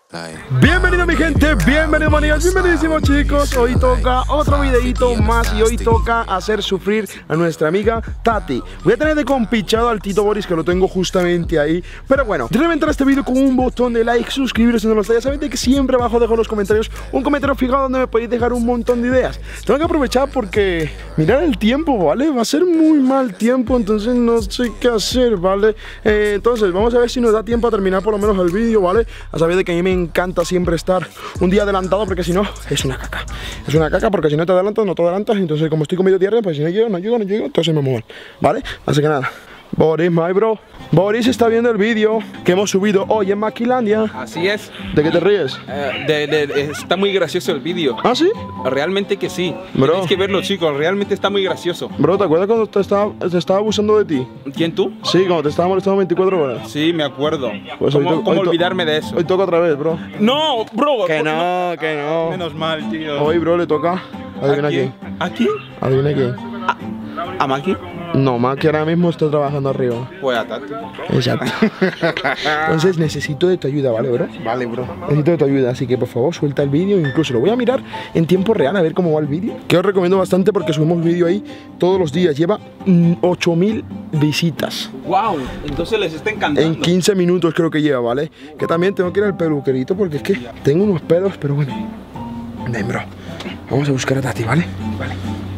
Bienvenido mi gente, bienvenidos manías, bienvenidísimos chicos. Hoy toca otro videito más y hoy toca hacer sufrir a nuestra amiga Tati. Voy a tener de compichado al Tito Boris, que lo tengo justamente ahí. Pero bueno, reventar este video con un botón de like, suscribiros si no lo estáis. Ya saben que siempre abajo dejo en los comentarios un comentario fijado donde me podéis dejar un montón de ideas. Tengo que aprovechar porque mirar el tiempo, ¿vale? Va a ser muy mal tiempo, entonces no sé qué hacer, ¿vale? Entonces vamos a ver si nos da tiempo a terminar por lo menos el vídeo, ¿vale? A saber de que a mí me encanta siempre estar un día adelantado, porque si no es una caca. Es una caca porque si no te adelantas, no te adelantas. Entonces como estoy con medio tierra, pues si no llego, entonces me muevo, ¿vale? Así que nada, Boris, my bro. Boris está viendo el vídeo que hemos subido hoy en Maquilandia. Así es. ¿De qué te ríes? Está muy gracioso el vídeo. ¿Ah, sí? Realmente que sí. Bro. Tienes que verlo, chicos. Realmente está muy gracioso. Bro, ¿te acuerdas cuando te estaba abusando de ti? ¿Quién, tú? Sí, cuando te estaba molestando 24 horas. Sí, me acuerdo. Pues ¿Cómo olvidarme de eso? Hoy toca otra vez, bro. No, bro. Que no. Menos mal, tío. Hoy, bro, le toca. Adivina quién. ¿A quién? Adivina quién. ¿A Maki? No, Maki ahora mismo está trabajando arriba. Pues a Tati. Exacto. Entonces necesito de tu ayuda, ¿vale, bro? Vale, bro. Necesito de tu ayuda, así que por favor suelta el vídeo. Incluso lo voy a mirar en tiempo real a ver cómo va el vídeo, que os recomiendo bastante porque subimos vídeo ahí todos los días. Lleva 8000 visitas. Wow, entonces les está encantando. En 15 minutos creo que lleva, ¿vale? Que también tengo que ir al peluquerito porque es que tengo unos pelos, pero bueno. Ven, bro. Vamos a buscar a Tati, ¿vale? Vale.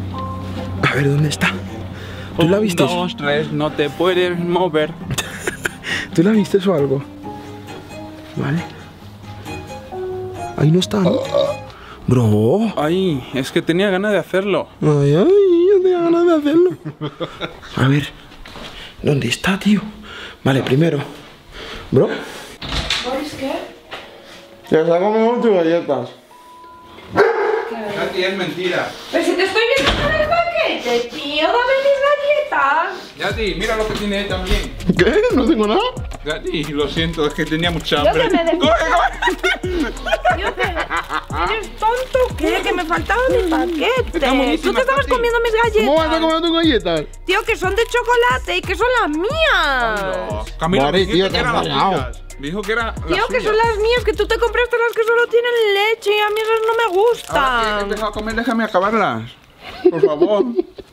A ver, ¿dónde está? ¿Tú la viste? 1, 2, 3, no te puedes mover. ¿Tú la viste o algo? Vale. Ahí no está, ¿no? Bro. Ay, es que tenía ganas de hacerlo. Ay, yo tenía ganas de hacerlo. A ver. ¿Dónde está, tío? Vale, primero. Bro. ¿Boris qué? Ya se ha comido tus galletas. Tati, es mentira. Pero si te estoy viendo con el paquete, tío, dame mis galletas. Tati, mira lo que tiene ahí también. ¿Qué? ¿No tengo nada? Tati, lo siento, es que tenía mucha Yo hambre. que me de... ¡Corre, Tío, ¿eres tonto? ¿Qué? Que me faltaba mi paquete. Está buenísima, Tú te estabas Tati. comiendo mis ¿Cómo vas a galletas. comer tus galletas? Tío, que son de chocolate y que son las mías. No, Camila, Vale, me dijiste tío, que te eran has las rayado. suyas. Me dijo que era Tío, que son las mías, que tú te compraste las que solo tienen leche y a mí esas no me Ahora que he gustan. dejado comer, déjame acabarlas. Por favor.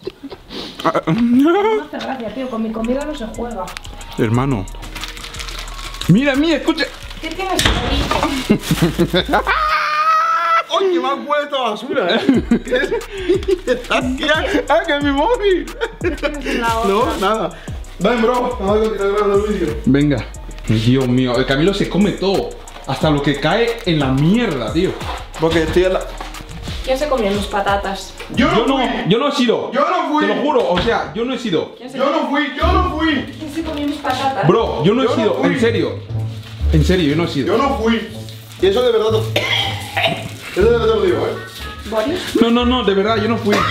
No hace gracia, tío, con mi comida no se juega. Hermano. Mira, escucha. ¿Qué tienes ahí? ¡Oye, me han puesto a basura, ¿Qué es? ¡Ah, que es mi móvil! ¿Qué tienes en la otra? No, nada. Ven, bro, vamos a continuar grabando el vídeo. Venga. Dios mío, el Camilo se come todo. Hasta lo que cae en la mierda, tío. Porque estoy en la... ¿Quién se comió mis patatas? Yo no he sido. Yo no fui. Te lo juro, o sea, yo no he sido. Yo no fui. ¿Quién se comió mis patatas? Bro, yo no he Yo no sido, fui. en serio. En serio, yo no he sido. Yo no fui. Y eso de verdad... Eso de verdad te lo digo, ¿Boris? No, de verdad, yo no fui.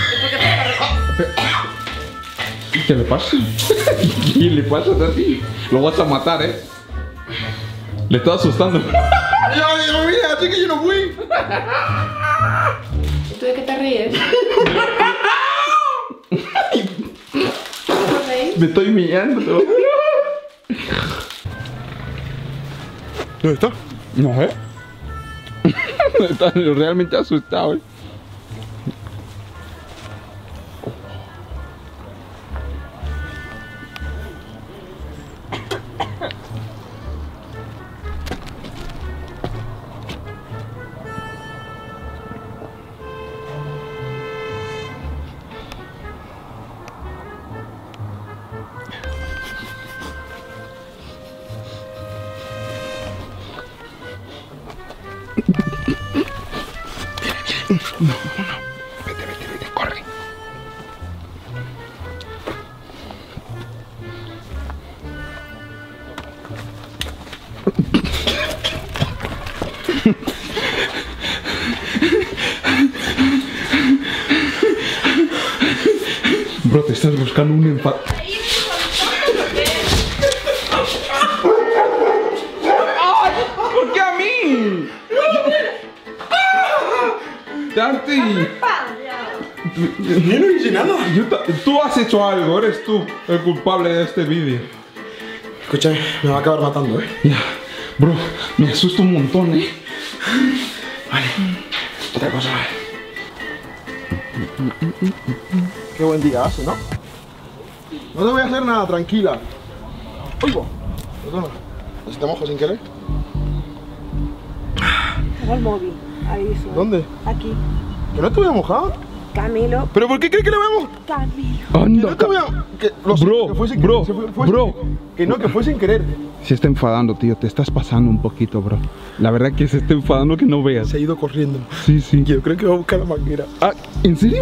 ¿Qué le pasa? ¿Qué le pasa a ti? Lo vas a matar, Le estoy asustando. Yo mira, así que yo no fui. ¿Tú de qué te ríes? ¿No reís? Me estoy mirando, te lo juro. ¿Dónde está? No, Está realmente asustado, Vete, corre. Bro, te estás buscando un empate. ¿Por qué a mí? Tati. Yo no hice nada. Tú has hecho algo, eres tú el culpable de este vídeo. Escúchame, me va a acabar matando, Ya. Bro, me asusta un montón, Vale. Otra cosa. Qué buen día hace, ¿no? No te voy a hacer nada, tranquila. Oigo. Perdona. ¿Si te mojo sin querer? Tengo el móvil. Ahí suena. ¿Dónde? Aquí. ¿Que no te voy a mojar? Camilo. ¿Pero por qué crees que le voy a mojar? Camilo. Anda, No te voy a... Que, lo sé, Bro, que fue sin bro, querer, fue bro. sin querer. Que no, que fue sin querer. Se está enfadando, tío. Te estás pasando un poquito, bro. La verdad que se está enfadando que no veas. Se ha ido corriendo. Sí, sí. Yo creo que va a buscar la manguera. Ah, ¿en serio?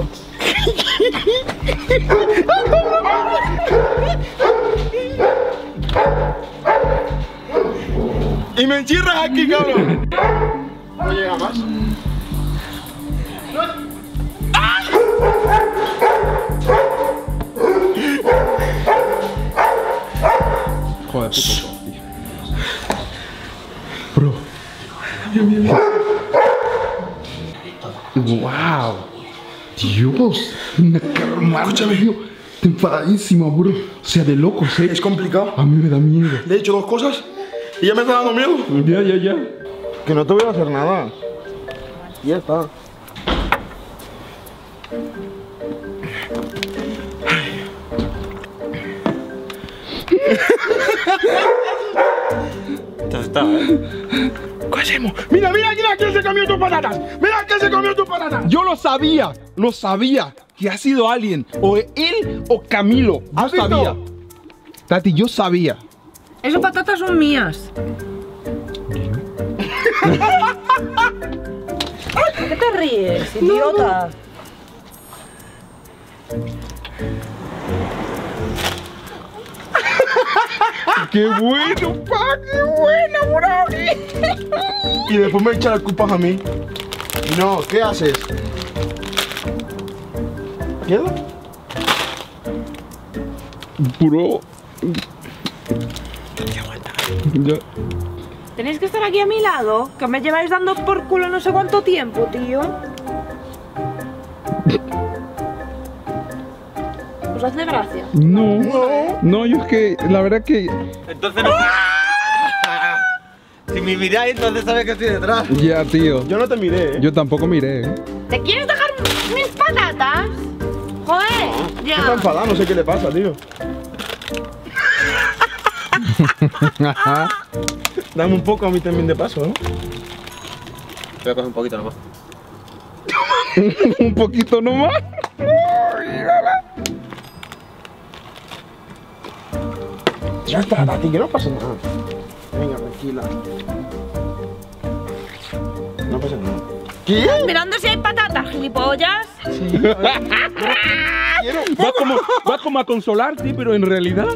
Y me encierras aquí, cabrón. No llega más. Joder, puto, tío. Bro. Wow. Dios. Una cara, escúchame, tío. Está enfadadísima, bro. O sea, de locos, Es complicado. A mí me da miedo. Le he hecho dos cosas y ya me está dando miedo. Ya. Que no te voy a hacer nada. Y ya está. Ya está, ¿eh? ¿Qué hacemos? Mira quién se comió tus patatas. Mira quién se comió tus patatas. Yo lo sabía que ha sido alguien, o él o Camilo. Yo ¿Has visto? sabía. Tati, yo sabía. Esas patatas son mías. ¿Por qué te ríes, idiota? ¡Qué bueno, pa! ¡Qué bueno, bro! Y después me echa las culpas a mí. No, ¿qué haces? ¿Queda? Bro. Ya. Tenéis que estar aquí a mi lado, que me lleváis dando por culo no sé cuánto tiempo, tío. ¿Os hace gracia? No, yo es que la verdad que Entonces no. Si me miráis, entonces sabes que estoy detrás. ya, tío. Yo no te miré, Yo tampoco miré, ¿Te quieres dejar mis patatas? Joder, Está ya. enfadado, no sé qué le pasa, tío. Dame un poco a mí también de paso, ¿no? Voy a coger un poquito nomás. Un poquito nomás. Ya está, Tati, que no pasa nada. Venga, tranquila. No pasa nada. ¿Qué? Mirando si hay patatas, gilipollas. Sí, a ver. Quiero. Va como a consolarte, pero en realidad.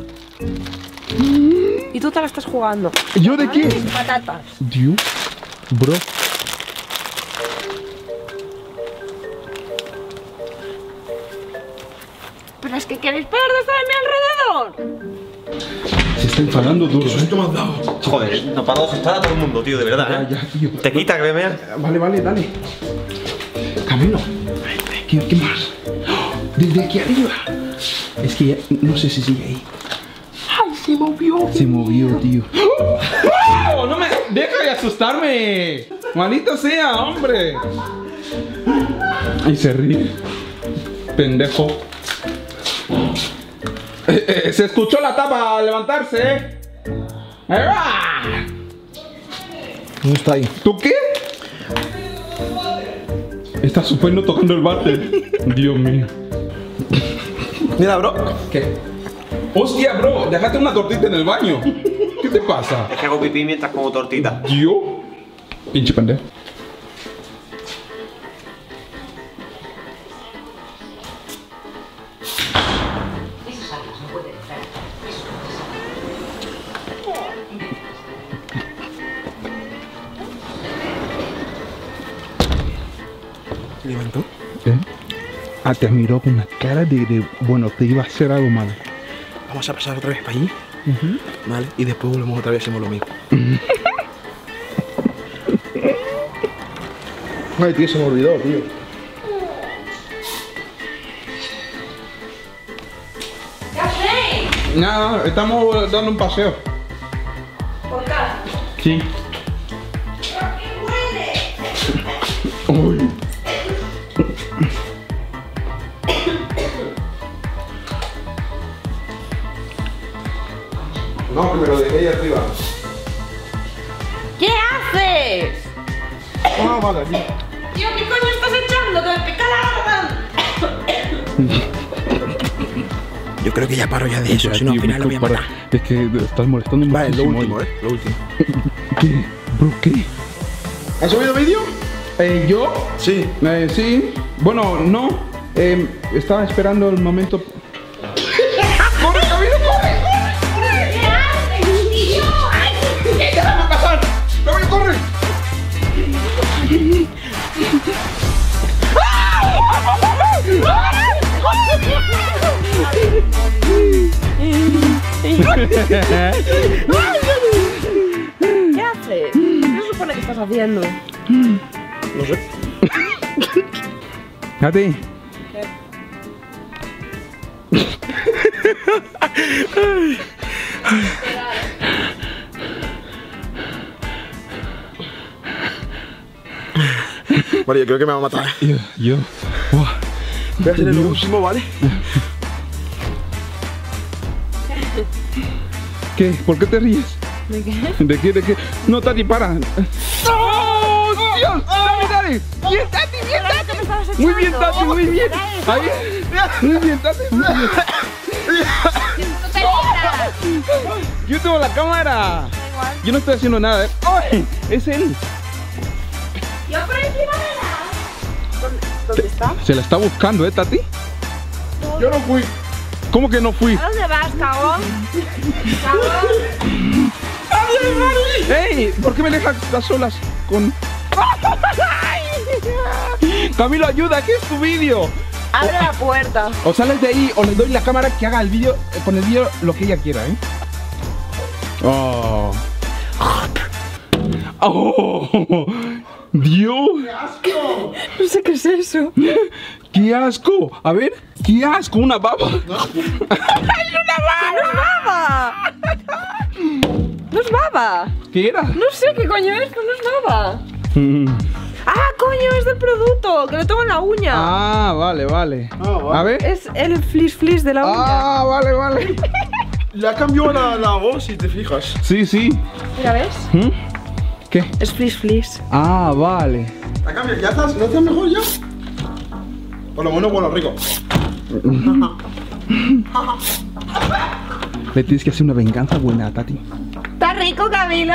Y tú te la estás jugando. ¿Yo de qué? Mis patatas. Dios, bro. Pero es que queréis pegar de estar a mi alrededor. Se está enfadando duro, ¿Qué me has dado? Joder, no para dos está todo el mundo, tío, de verdad, ¿eh? Ya, tío. Te quita que me vean. Vale, dale. Camilo. ¿Qué más? Desde aquí arriba. Es que ya, no sé si sigue ahí. ¡Ay, se movió! Se movió, tío. ¡Oh, no me... ¡Deja de asustarme! ¡Maldita sea, hombre! Y se ríe. Pendejo. Se escuchó la tapa al levantarse, ¿eh? ¡Ahí va! No está ahí. ¿Tú qué? Está suponiendo tocando el bate. Dios mío. Mira, bro. ¿Qué? Hostia, bro, dejaste una tortita en el baño. ¿Qué te pasa? Es que hago pipí mientras como tortita. Yo. Pinche pendejo. ¿Levantó? ¿Eh? Ah, te miró con una cara de bueno, te iba a hacer algo malo. Vamos a pasar otra vez para allí. Vale. Y después volvemos otra vez y hacemos lo mismo. Ay, tío, se me olvidó, tío. ¿Qué hacéis? Nada, estamos dando un paseo. ¿Por casa? Sí. madre aquí. Tío, ¿qué coño estás echando? Que me pica la garganta. Yo creo que ya paro ya de eso, si no al Tío, final lo voy a matar. Es que estás molestando Vale, lo muchísimo. último, lo último. ¿Qué? ¿Bro, qué? ¿Has subido vídeo? ¿Yo? Sí. Sí. Bueno, no. Estaba esperando el momento. ¡Corre, Camilo, corre! ¿Qué haces, tío? ¡Déjame pasar! ¡Camilo, corre! ¿Qué haces? ¿Qué se supone que estás haciendo? No sé. ¿A ti? Vale, yo creo que me va a matar. Yo. Buah. Voy a hacer el último, ¿vale? ¿Qué? ¿Por qué te ríes? ¿De qué? ¿De qué? ¿De qué? No, Tati, para. ¡Oh, Dios! ¡Dale! ¡Bien, Tati! ¡Bien, Tati! Muy bien, Tati, muy bien. Ahí. Muy bien, Tati, muy bien. Yo tengo la cámara. Yo no estoy haciendo nada, ¿eh? ¡Ay! Es él. Yo por encima de la... ¿Dónde está? Se la está buscando, ¿eh, Tati? Yo no fui. ¿Cómo que no fui? ¿A dónde vas, cagón? ¡Cagón! ¡Ey! ¿Por qué me dejas a solas con...? Camilo, ayuda, ¿qué es tu vídeo? Abre la puerta. O sales de ahí o le doy la cámara que haga el vídeo, con el vídeo lo que ella quiera, ¿eh? Oh. ¡Oh! ¡Dios! No sé qué es eso. ¡Qué asco! A ver, ¡qué asco! ¡Una baba! ¡Ay, una baba! ¡No es baba! ¡No es baba! ¿Qué era? No sé qué coño es, pero no es baba. ¡Ah, coño! Es del producto, que lo tengo en la uña. Ah, vale, vale. vale. A ver. Es el flis de la uña. Ah, vale, vale. Ya cambió la voz, si te fijas. Sí, sí. Mira, ¿ves? ¿Qué? Es flis. Ah, vale. La cambia, ¿ya estás? ¿No estás mejor ya? Por lo menos, bueno, rico. Le tienes que hacer una venganza buena a Tati. ¡Está rico, Camilo!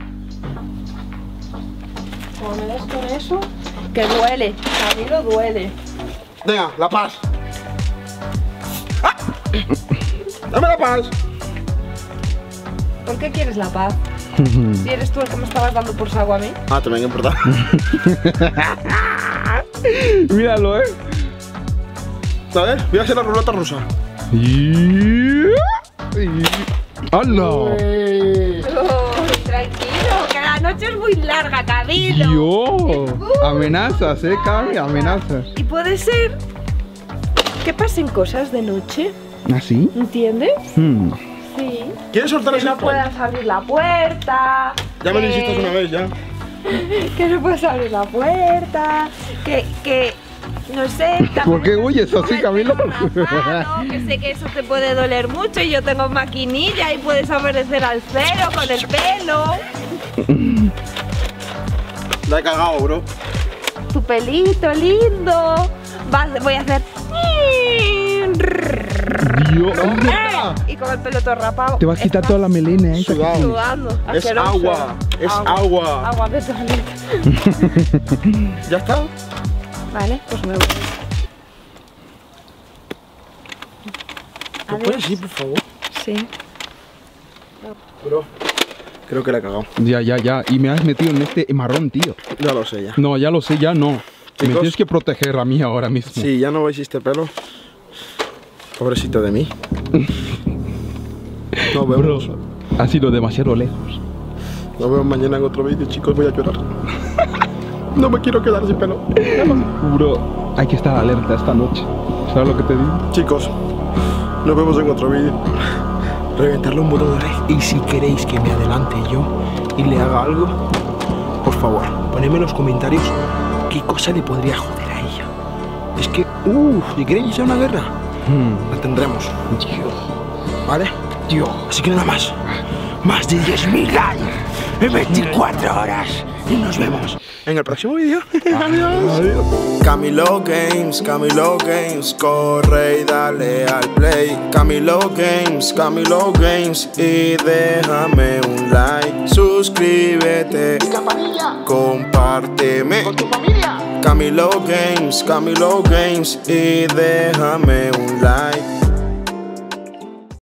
Como me des con eso, que duele. Camilo, duele. Venga, la paz. ¡Ah! Dame la paz. ¿Por qué quieres la paz? Si eres tú el que me estabas dando por saco a mí. Ah, te me venga a importar. Míralo, ¿eh? A ver, voy a hacer la ruleta rusa. ¡Hala! Oh, tranquilo, que la noche es muy larga, Camilo. Dios. Amenazas, Cami, amenazas. Y puede ser que pasen cosas de noche, ¿Así? ¿entiendes? Sí. ¿Quieres soltar Que ese no puedas abrir la puerta. Ya me lo hiciste una vez, ya. Que no puedes abrir la puerta. Que no sé. ¿Por qué huyes así, me Camilo? rapado, que sé que eso te puede doler mucho y yo tengo maquinilla y puedes aparecer al cero con el pelo. La he cagado, bro. Tu pelito lindo. Voy a hacer. Dios. Y con el pelo todo rapado. Te vas a quitar toda la melena, ¿eh? Sudado. Sudando. Es asqueroso. agua. Es agua. Agua de toilette. ¿Ya está? Vale, pues me voy. ¿Te puedes ir, por favor? Sí. Bro, creo que la he cagado. Ya. Y me has metido en este marrón, tío. Ya lo sé, ya. No, ya lo sé, ya no. Me Chicos. tienes que proteger a mí ahora mismo. Sí, ya no veis este pelo. Pobrecito de mí. Nos vemos. Bro, ha sido demasiado lejos. Nos vemos mañana en otro vídeo, chicos. Voy a llorar. No me quiero quedar sin pelo. Bro, hay que estar alerta esta noche. ¿Sabes lo que te digo? Chicos, nos vemos en otro vídeo. Reventarle un botón de like. Y si queréis que me adelante yo y le haga algo, por favor, ponedme en los comentarios qué cosa le podría joder a ella. Es que, si queréis ir a una guerra, la tendremos. Dios. ¿Vale? Dios. Así que nada más. Más de 10.000 likes en 24 horas. Y nos vemos. en el próximo video. Adiós. Camilo Games, corre y dale al play. Camilo Games, y déjame un like. Suscríbete, compárteme con tu familia. Camilo Games, y déjame un like.